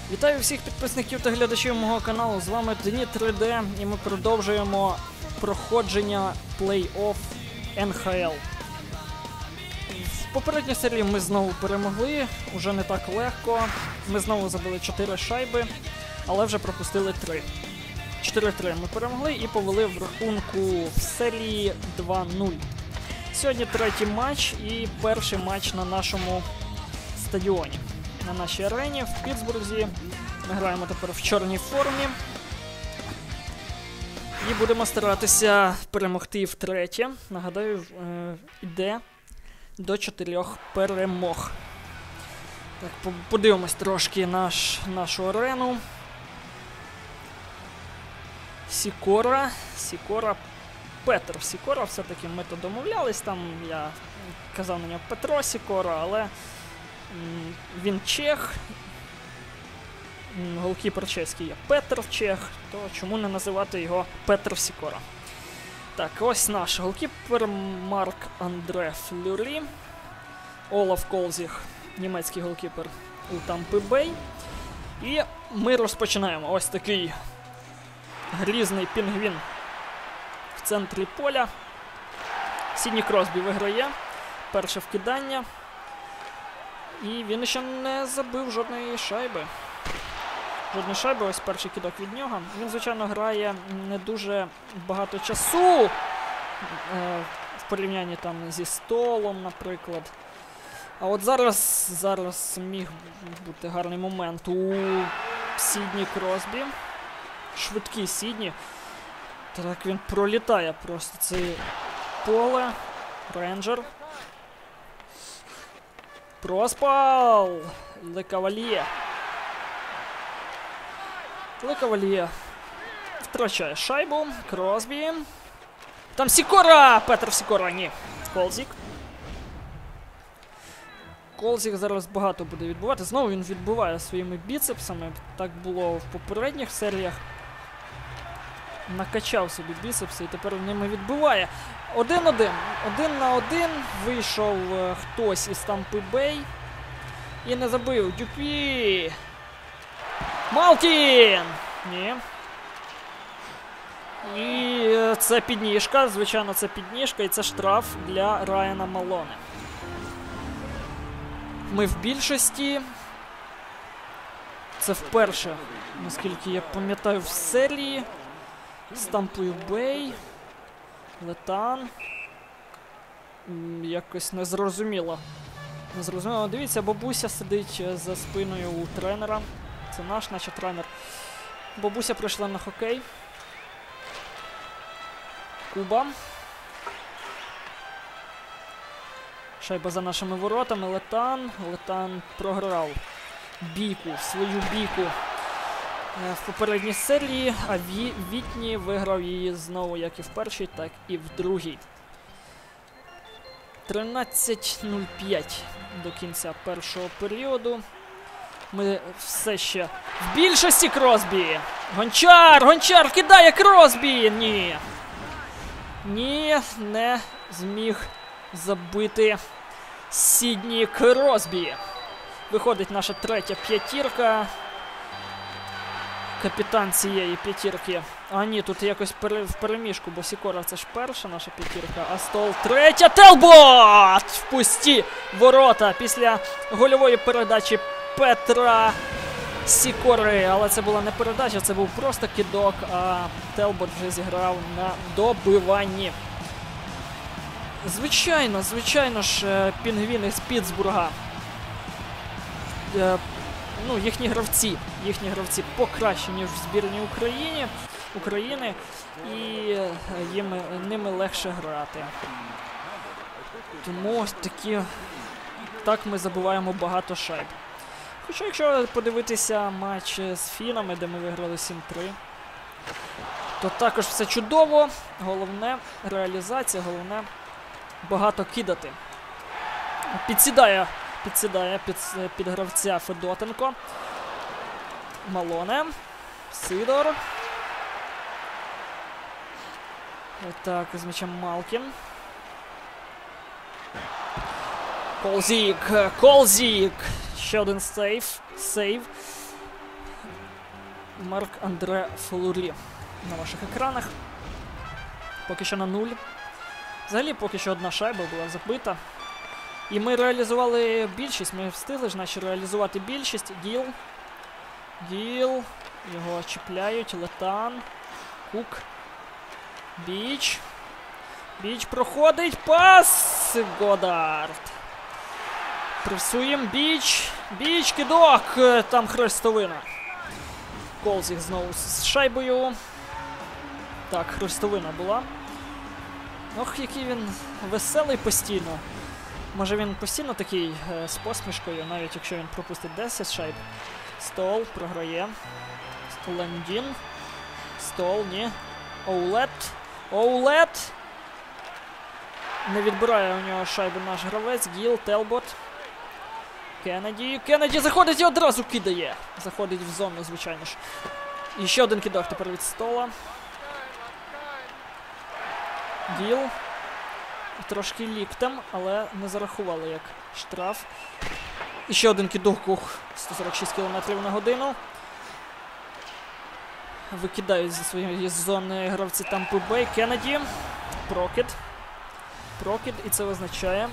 Вітаю всіх підписників та глядачів мого каналу, з вами Дені 3D і ми продовжуємо проходження плей-офф НХЛ. В попередній серії ми знову перемогли, уже не так легко, ми знову забили 4 шайби, але вже пропустили 3. 4-3 ми перемогли і повели в рахунку в серії 2-0. Сьогодні третій матч і перший матч на нашому стадіоні. На нашій арені в Пітсбурзі. Ми граємо тепер в чорній формі. І будемо старатися перемогти втретє. Нагадаю, йде до 4 перемог. Так, подивимось трошки нашу арену. Сікора, Петр Сікора, все-таки ми то домовлялись, там я казав на нього Петро Сікора, але він чех, голкіпер чеський є Петр Чех, то чому не називати його Петр Сікора. Так, ось наш голкіпер Марк Андре Флюрі, Олаф Колзіг, німецький голкіпер у Тампи Бей. І ми розпочинаємо. Ось такий грізний пінгвін в центрі поля. Сідні Кросбі виграє перше вкидання. І він ще не забив жодної шайби. Жодної шайби, ось перший кидок від нього. Він, звичайно, грає не дуже багато часу. В порівнянні там зі Столом, наприклад. А от зараз міг бути гарний момент у Сідні Кросбі. Швидкий Сідні. Так, він пролітає просто це поле. Рейнджер. Проспал! Лекавальє. Лекавальє втрачає шайбу. Кросбі. Там Сікора! Петр Сікора, ні. Колзік. Колзік зараз багато буде відбувати. Знову він відбиває своїми біцепсами. Так було в попередніх серіях. Накачав собі біцепси і тепер ними відбиває. 1-1. 1-1. Вийшов хтось із Тампи Бей. І не забив. Дюпі. Малтін! Ні. І це підніжка. Звичайно, це підніжка. І це штраф для Райана Малоне. Ми в більшості. Це вперше, наскільки я пам'ятаю, в серії. З Тампою Бей. Летан. Якось незрозуміло. Незрозуміло. Дивіться, бабуся сидить за спиною у тренера. Це наш, наче тренер. Бабуся прийшла на хокей. Куба. Шайба за нашими воротами. Летан. Летан програв бійку, свою бійку в попередній серії, а Вітні виграв її знову як і в першій, так і в другій. 13:05 до кінця першого періоду. Ми все ще в більшості. Кросбі. Гончар кидає Кросбі. Ні. Ні, не зміг забити Сідні Кросбі. Виходить наша третя п'ятірка. Капітан цієї п'ятірки. А ні, тут якось в переміжку, бо Сікора це ж перша наша п'ятірка, а Стол третя. Телбот! В пусті ворота після гольової передачі Петра Сікори. Але це була не передача, це був просто кидок, а Телбот вже зіграв на добиванні. Звичайно ж, пінгвіни з Пітсбурга. Ну, їхні гравці покращені, ніж в збірній України, і ними легше грати. Тому ось так ми забиваємо багато шайб. Хоча, якщо подивитися матч з фінами, де ми виграли 7-3, то також все чудово. Головне реалізація, головне багато кидати. Підсідає під гравця Федотенко. Малоне. Сидор. Так, з м'ячем Малкін. Колзік. Ще один сейв. Марк-Андре Флурі на ваших екранах. Поки що на 0. Взагалі, поки що одна шайба була забита. І ми реалізували більшість, ми встигли ж наче реалізувати більшість. Гіл. Гіл. Його чіпляють. Летан. Кук. Біч. Біч проходить. Пас! Годард. Пресуємо. Біч. Біч, кидок. Там хрестовина. Колзіг знову з шайбою. Так, хрестовина була. Ох, який він веселий постійно. Може він постійно такий з посмішкою, навіть якщо він пропустить 10 шайб. Стол програє. Лендін. Стол, ні. Оулет. Оулет. Не відбирає у нього шайбу наш гравець. Гіл, Телбот. Кеннеді. Кеннеді заходить і одразу кидає. Заходить в зону, звичайно ж. І ще один кидок тепер від Стола. Гіл. Трошки ліктем, але не зарахували як штраф. І ще один кидок. 146 км на годину. Викидають зі своєї зони гравці Тампи Бей. Кеннеді. Прокид. Прокид. І це означає,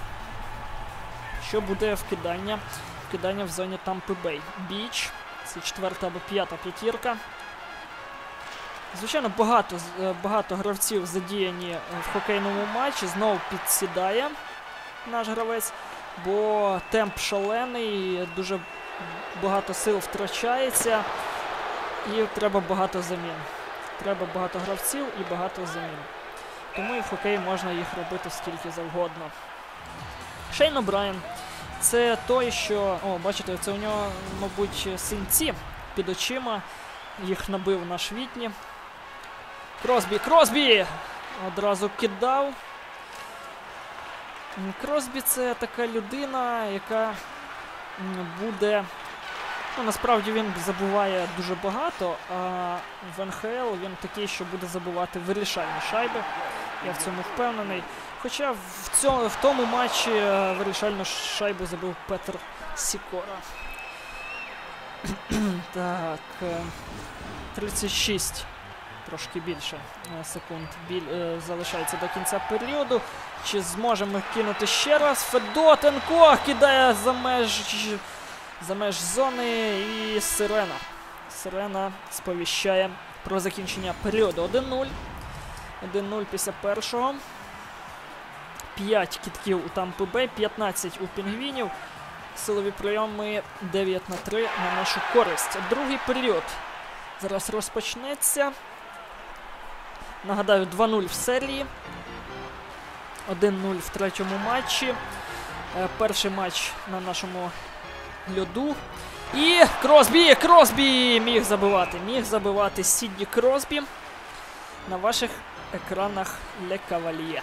що буде вкидання. Вкидання в зоні Тампи Бей. Біч. Це 4-та або 5-та п'ятірка. Звичайно, багато гравців задіяні в хокейному матчі. Знову підсідає наш гравець, бо темп шалений, дуже багато сил втрачається і треба багато замін. Треба багато гравців і багато замін. Тому і в хокеї можна їх робити скільки завгодно. Шейн О'Брайен. Це той, що... О, бачите, це у нього, мабуть, синці під очима. Їх набив наш Вітні. Кросбі, Кросбі! Одразу кидав. Кросбі — це така людина, яка буде... Ну, насправді він забуває дуже багато, а в НХЛ він такий, що буде забувати вирішальні шайби. Я в цьому впевнений. Хоча в тому матчі вирішальну шайбу забив Петр Сікора. Так, 36, трошки більше секунд залишається до кінця періоду. Чи зможемо кинути ще раз? Федотенко кидає за меж зони і Сирена. Сирена сповіщає про закінчення періоду. 1-0. 1-0 після першого. 5 кидків у Тампи Бей, 15 у Пінгвінів. Силові прийоми 9-3 на нашу користь. Другий період зараз розпочнеться. Нагадаю, 2-0 в серії. 1-0 в третьому матчі. Перший матч на нашому льоду. І Кросбі! Кросбі міг забивати Сідні Кросбі. На ваших екранах Ле Кавальє.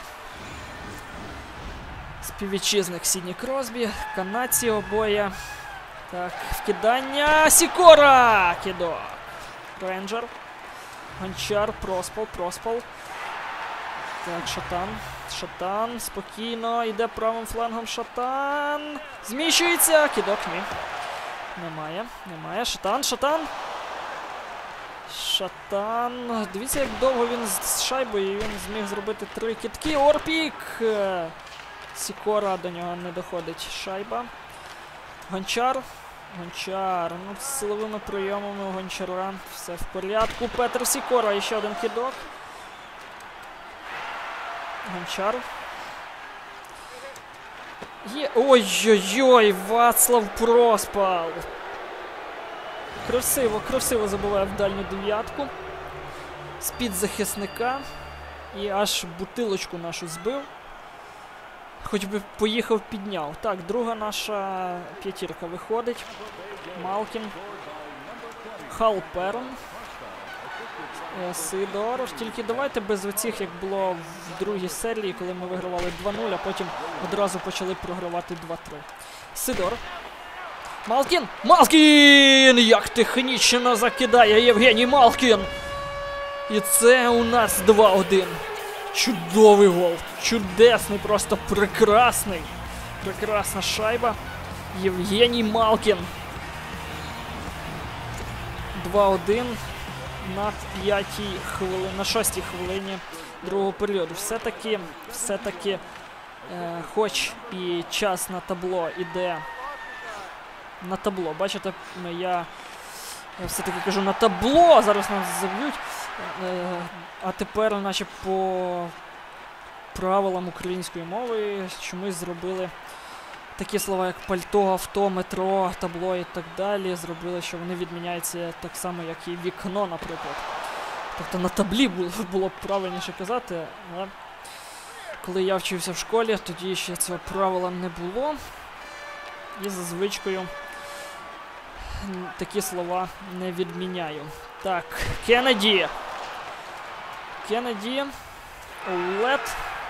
Співвітчизник Сідні Кросбі, канадці обоє. Так, вкидання. Сікора! Кидок. Рейнджер. Гончар, Проспол. Так, Шатан. Шатан спокійно йде правим флангом. Шатан. Зміщується. Кидок, ні. Немає. Шатан. Дивіться, як довго він з шайбою. Він зміг зробити 3 кидки. Орпік. Сікора, до нього не доходить шайба. Гончар. Ну, з силовими прийомами у Гончара все в порядку. Петр Сікора, і ще один кидок. Гончар. Є... Ой-ой-ой, Вацлав Проспал. Красиво забиває в дальню дев'ятку. З-під захисника. І аж бутилочку нашу збив. Хоч би поїхав, підняв. Так, друга наша п'ятірка виходить. Малкін. Халперн. Сидор. Тільки давайте без оцих, як було в другій серії, коли ми вигравали 2-0, а потім одразу почали програвати 2-3. Сидор. Малкін! Як технічно закидає Євгеній Малкін! І це у нас 2-1. Чудовий гол. Чудесний, просто прекрасний. Прекрасна шайба. Євгеній Малкін. 2-1 на 6-й хвилині другого періоду. Все-таки, хоч і час на табло іде на табло. Бачите, я все-таки кажу на табло, зараз нас заб'ють. А тепер, наче по правилам української мови, чомусь зробили такі слова, як пальто, авто, метро, табло і так далі, зробили, що вони відміняються так само, як і вікно, наприклад. Тобто на таблі було б правильніше казати, але коли я вчився в школі, тоді ще цього правила не було. І за звичкою такі слова не відміняю. Так, Кеннеді. Олет.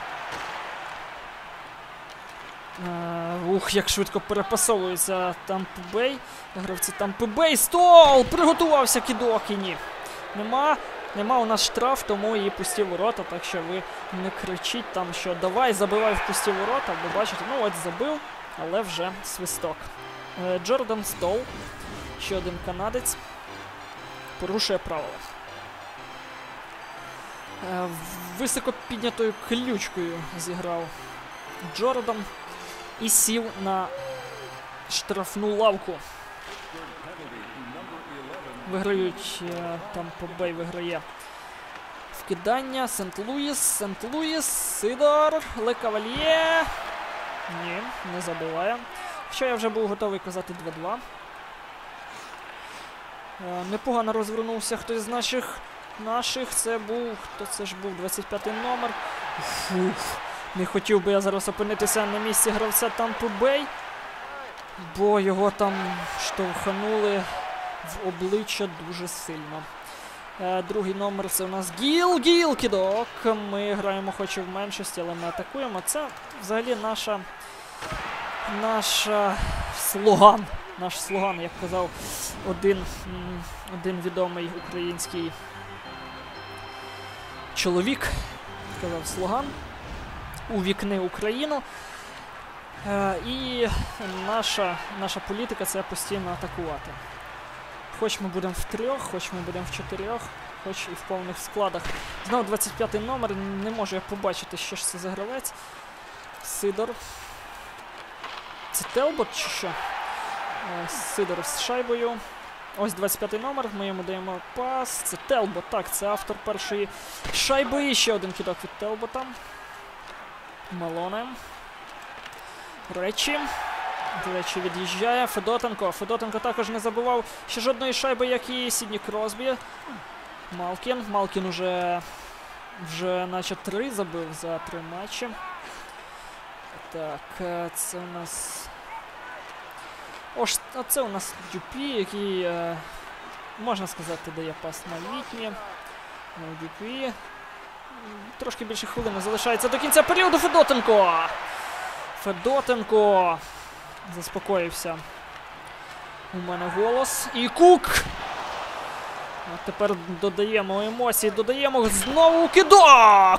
Як швидко перепасовується Тампа Бей. Гравці Тампа Бей. Стол! Приготувався кидок і ні. Нема у нас штраф, тому і пусті ворота, так що ви не кричіть там, що давай, забивай в пусті ворота, бо бачите, ну от забив, але вже свисток. Джордан Стол, ще один канадець, порушує правила. Високо піднятою ключкою зіграв Джордан і сів на штрафну лавку. Виграють, Тампа Бей виграє вкидання, Сент-Луїс, Сидор, Ле Кавальє. Ні, не забиває. Хоча я вже був готовий казати 2-2. Непогано розвернувся хтось з наших. Це був, хто це ж був, 25-й номер. Фух, не хотів би я зараз опинитися на місці гравця Тампа Бей, бо його там штовханули в обличчя дуже сильно. Другий номер це у нас Гіл кидок. Ми граємо хоч і в меншості, але ми атакуємо. Це взагалі наш слоган, як казав один відомий український чоловік. Казав слоган «Увікни Україну». І наша політика – це постійно атакувати. Хоч ми будемо в 3, хоч ми будемо в 4, хоч і в повних складах. Знову 25-й номер, не можу я побачити, що ж це за гравець. Сидор. Це Телбот чи що? Сидор з шайбою. Ось 25-й номер, ми йому даємо пас. Це Телбот, так, це автор першої шайби. І ще один кидок від Телбота. Малоне. Речі від'їжджає. Федотенко також не забував ще жодної шайби, як і Сідні Кросбі. Малкін вже наче 3 забив за 3 матчі. Так, це у нас... Оце у нас Дюпі, який, можна сказати, дає пас на Вітні. Дюпі. Трошки більше хвилини залишається до кінця періоду. Федотенко заспокоївся. У мене голос. І Кук! А тепер додаємо емоції, додаємо знову кидок!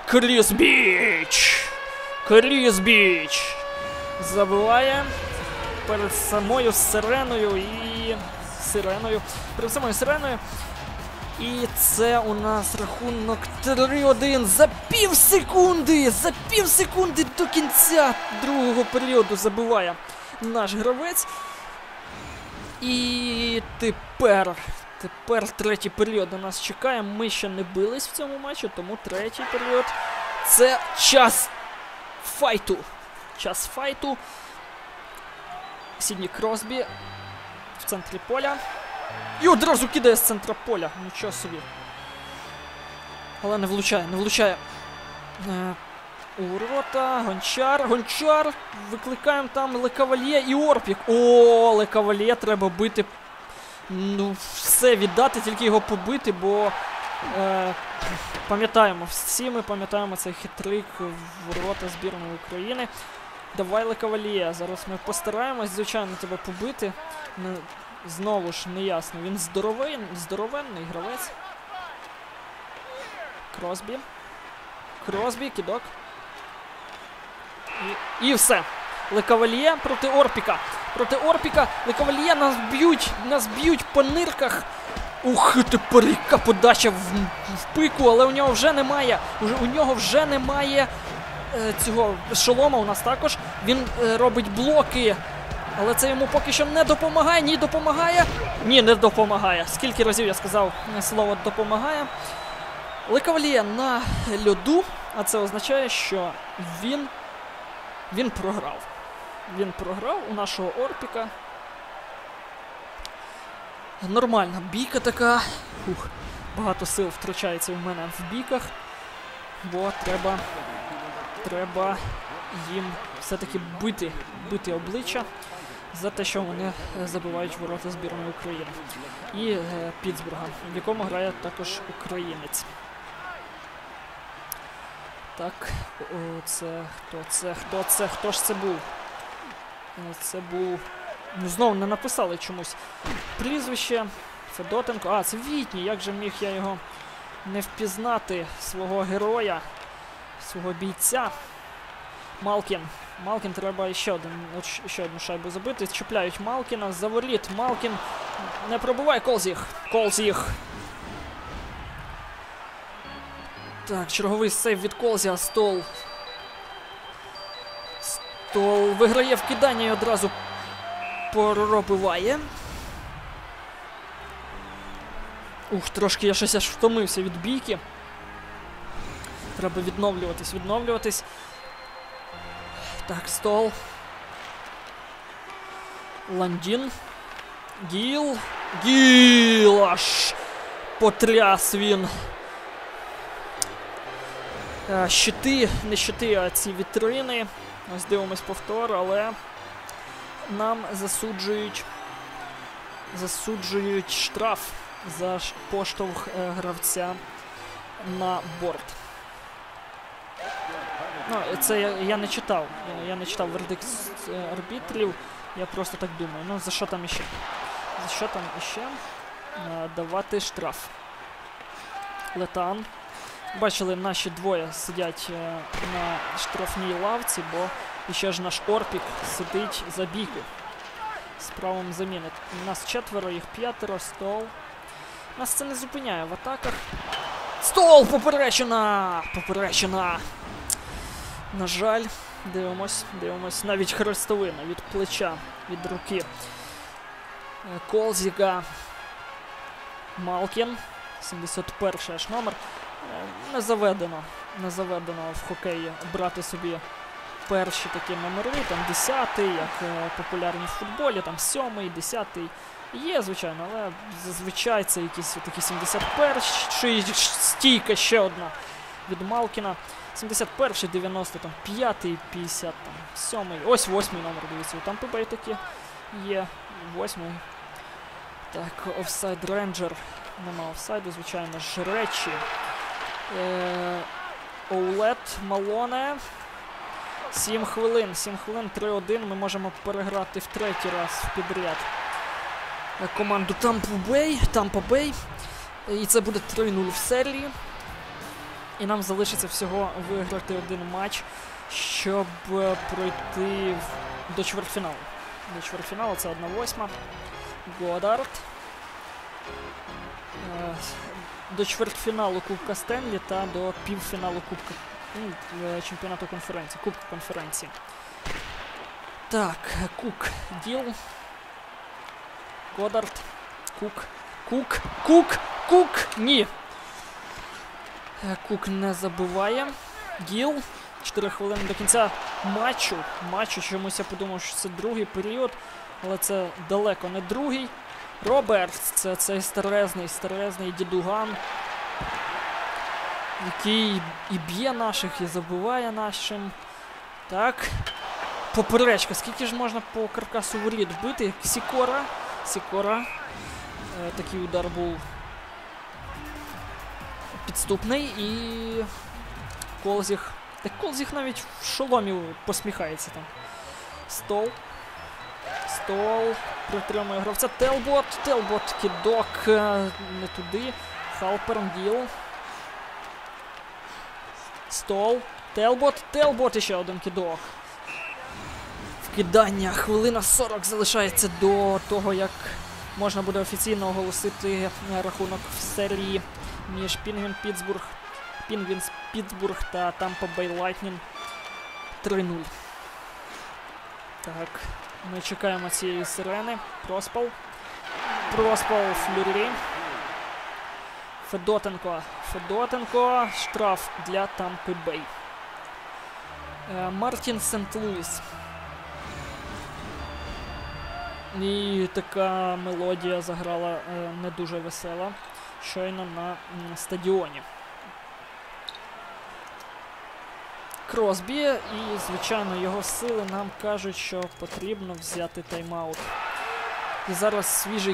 Кріс Біч! Забиває перед самою сиреною. І це у нас рахунок 3-1 за пів секунди до кінця другого періоду забиває наш гравець. І тепер третій період на нас чекає. Ми ще не бились в цьому матчі, тому третій період – це час файту. Сідні Кросбі в центрі поля. І одразу кидає з центра поля. Нічого собі. Але не влучає. У ворота. Гончар. Викликаємо там Ле Кавальє і Орпік. О, Ле Кавальє треба бити. Ну, все віддати, тільки його побити, бо всі ми пам'ятаємо цей хитрик в ворота збірної України. Давай, Ле Кавальє. Зараз ми постараємось, звичайно, тебе побити. Знову ж не ясно. Він здоровенний гравець. Кросбі, кидок. І все. Ле Кавальє проти Орпіка. Ле Кавальє нас б'ють по нирках. Ух, тепер яка подача в пику, але у нього вже немає. У нього вже немає цього шолома у нас також. Він робить блоки. Але це йому поки що не допомагає. Ні, допомагає. Ні, не допомагає. Скільки разів я сказав слово «допомагає». Лекаваліє на льоду, а це означає, що він програв. Він програв у нашого Орпіка. Нормальна бійка така. Ух, багато сил втрачається у мене в бійках. Бо треба їм все-таки бити обличчя за те, що вони забивають ворота збірної України. І Пітсбурга, в якому грає також українець. Так, хто ж це був? Це був... Ну, знову не написали чомусь прізвище. Федотенко. А, це Вітній. Як же міг я його не впізнати, свого героя, свого бійця. Малкін. Малкін, треба ще одну шайбу забити. Чіпляють Малкіна. За воріт. Малкін не пробиває. Колзіг. Так, черговий сейв від Колзіга. Стол виграє вкидання і одразу пробиває. Ух, трошки я щось аж втомився від бійки. Треба відновлюватись. Так, Стол. Ландін. Гіл аж потряс він. Щити, не щити, а ці вітрини. Ось дивимось повтор, але нам засуджують штраф за поштовх гравця на борт. Ну, це я не читав. Я не читав вердикт арбітрів. Я просто так думаю. Ну, за що там іще? Давати штраф. Летан. Бачили, наші двоє сидять на штрафній лавці, бо ще ж наш Орпік сидить за бійку. З правом заміни. У нас 4, їх 5, Стол. Нас це не зупиняє в атаках. Стол! Поперечина! На жаль, дивимось. Навіть хрестовина від плеча, від руки. Колзіга. Малкін. 71 аж номер. Не заведено в хокеї брати собі перші такі номери, там 10-й, як популярні в футболі, там 7-й, 10-й. Є, звичайно, але зазвичай це якісь такі 71-й, стійка ще одна від Малкіна. 71-й, 90-й, там 5-й, 57-й, ось 8-й номер, дивіться, там ПБ такі є, 8-й. Так, офсайд Рейнджер, нема офсайду, звичайно ж, Речі. Оулет, Малоне. 7 хвилин, 3-1. Ми можемо переграти в 3-й раз в підряд команду Тампа Бей. І це буде 3-0 в серії. І нам залишиться всього виграти один матч, щоб пройти до чвертьфіналу. До чвертьфіналу це 1/8. Годард. До чвертьфіналу Кубка Стенлі та до півфіналу чемпіонату конференції, Кубка конференції. Так, Кук, Гіл, Годард, Кук, ні. Кук не забиває. Гіл, 4 хвилини до кінця матчу. Чомусь я подумав, що це другий період, але це далеко не другий. Робертс, це цей старезний дідуган, який і б'є наших, і забиває нашим. Так. Поперечка. Скільки ж можна по каркасу воріт бити? Сікора. Такий удар був підступний. І Колзіг. Так Колзіг навіть в шоломі посміхається там. Стол притримує гравця. Телбот, кидок не туди. Халперн, Гіл. Стол. Телбот і ще один кидок. Вкидання. Хвилина 40 залишається до того, як можна буде офіційно оголосити рахунок в серії між Пінгвінс Пітсбург та Тампа Бей Лайтнінг 3-0. Так, ми чекаємо цієї сирени. Проспал, Флюрі. Федотенко, штраф для Тампи Бей. Мартін Сент-Луіс. І така мелодія заграла не дуже весела щойно на стадіоні. Кросбі, і, звичайно, його сили нам кажуть, що потрібно взяти тайм-аут. І зараз свіжий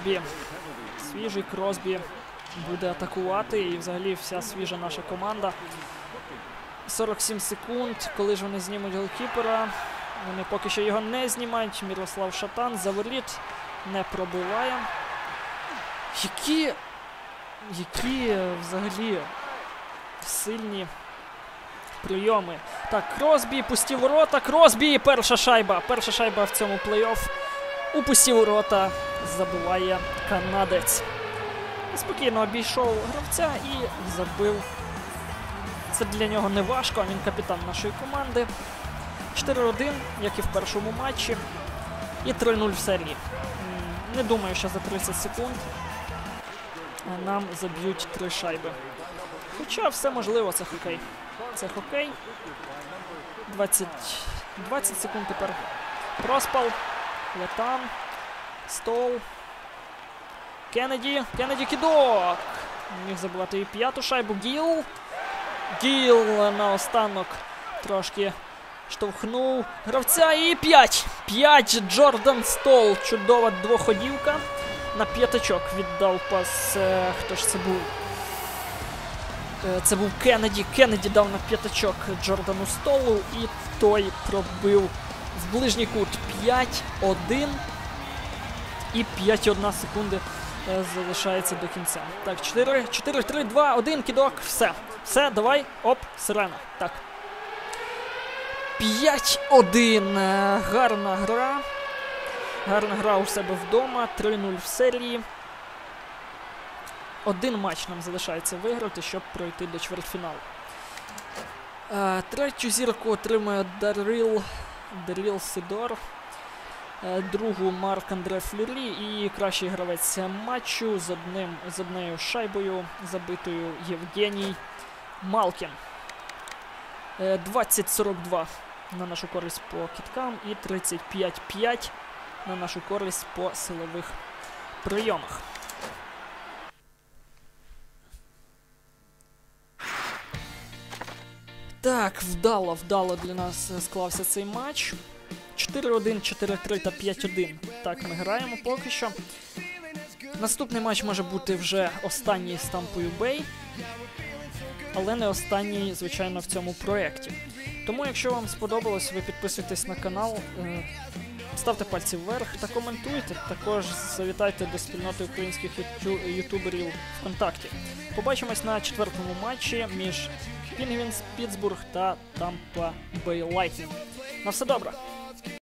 Кросбі буде атакувати, і взагалі вся свіжа наша команда. 47 секунд, коли ж вони знімуть голкіпера. Вони поки що його не знімають. Мірослав Шатан за воріт не пробиває. Які взагалі сильні прийоми. Так, Кросбі, пусті ворота. Кросбі, перша шайба в цьому плей-офф. У пусті ворота забиває канадець. Спокійно обійшов гравця і забив. Це для нього не важко, він капітан нашої команди. 4-1, як і в першому матчі. І 3-0 в серії. Не думаю, що за 30 секунд нам заб'ють 3 шайби. Хоча все можливо, це хокей. Це хокей. 20 секунд тепер. Проспал. Летан. Стол. Кеннеді кидок. Міг забивати і 5-ту шайбу. Гіл наостанок трошки штовхнув гравця. І 5 Джордан Стол. Чудова двоходівка. На п'ятачок віддав пас. Хто ж це був? Це був Кеннеді дав на п'ятачок Джордану Столу. І той пробив в ближній кут. 5-1. І 5,1 секунди залишається до кінця. Так, 4-3, 2-1, кидок. Все, давай. Оп, сирена. Так. 5-1. Гарна гра у себе вдома. 3-0 в серії. Один матч нам залишається виграти, щоб пройти до чвертьфіналу. Третю зірку отримує Даріл Сидор. Другу Марк-Андре Флюрі і кращий гравець матчу з однією шайбою забитою Євгеній Малкін. 20-42 на нашу користь по кіткам і 35-5 на нашу користь по силових прийомах. Так, вдало для нас склався цей матч. 4-1, 4-3 та 5-1. Так ми граємо поки що. Наступний матч може бути вже останній з Тампою Бей, але не останній, звичайно, в цьому проєкті. Тому, якщо вам сподобалось, ви підписуйтесь на канал, ставте пальці вверх та коментуйте. Також завітайте до спільноти українських ютуберів ВКонтакті. Побачимось на 4-му матчі між Пінгвінс Пітсбург та Тампа Бей Лайтнінг. На все добре!